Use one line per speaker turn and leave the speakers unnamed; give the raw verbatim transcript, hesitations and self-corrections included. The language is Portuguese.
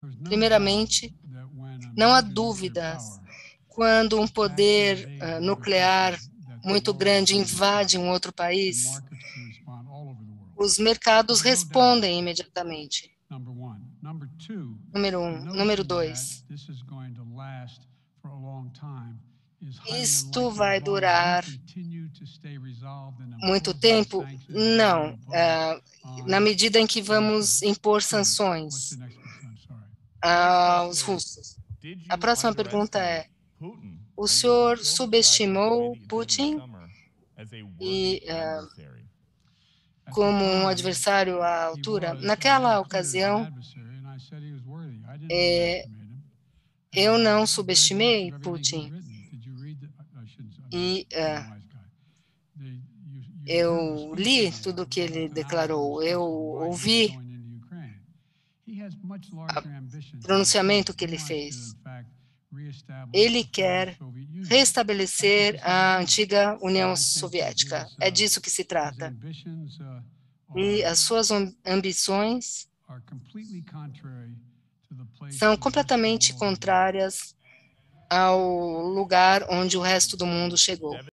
Primeiramente, não há dúvidas, quando um poder uh, nuclear muito grande invade um outro país, os mercados respondem imediatamente. Número um. Número dois. Isto vai durar muito tempo? Não. Uh, na medida em que vamos impor sanções aos russos. A próxima pergunta é: o senhor subestimou Putin e, uh, como um adversário à altura? Naquela ocasião, é, eu não subestimei Putin e uh, eu li tudo o que ele declarou, eu ouvi o pronunciamento que ele fez. Ele quer restabelecer a antiga União Soviética. É disso que se trata. E as suas ambições são completamente contrárias ao lugar onde o resto do mundo chegou.